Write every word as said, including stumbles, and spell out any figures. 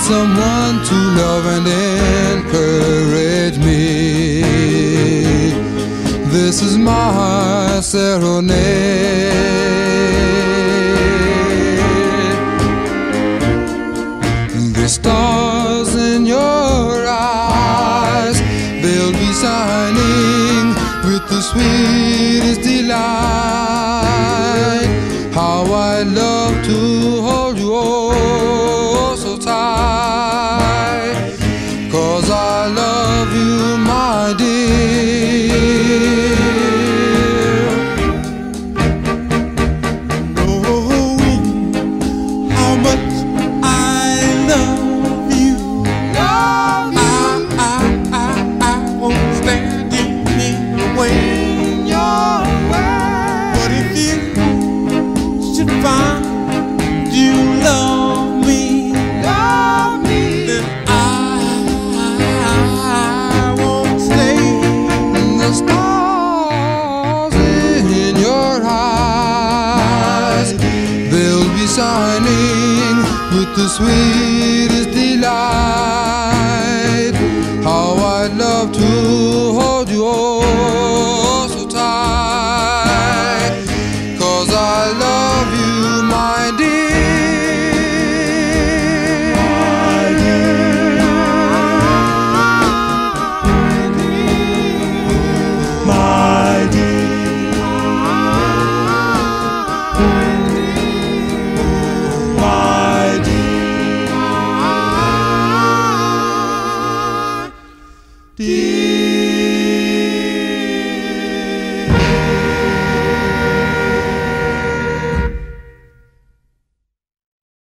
someone to love and encourage me. This is my serenade. The stars in your eyes, they'll be shining with the sweetest delight. How I love to hold you oh so tight, 'cause I love you, my dear. Knowing how much I love you, love you. I, I, I, I won't stand you in your way. But if you should find you love me, love me, then I, I won't stay. The stars in your eyes, they'll be shining with the sweetest delight. How I'd love to hold you oh so tight, 'cause I love you, my dear. My dear. My dear. Dear.